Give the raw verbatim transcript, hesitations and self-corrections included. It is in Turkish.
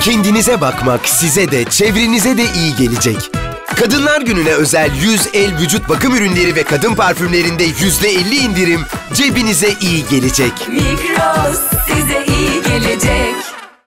Kendinize bakmak size de çevrenize de iyi gelecek. Kadınlar Günü'ne özel yüz el vücut bakım ürünleri ve kadın parfümlerinde yüzde elli indirim cebinize iyi gelecek. Migros size iyi gelecek.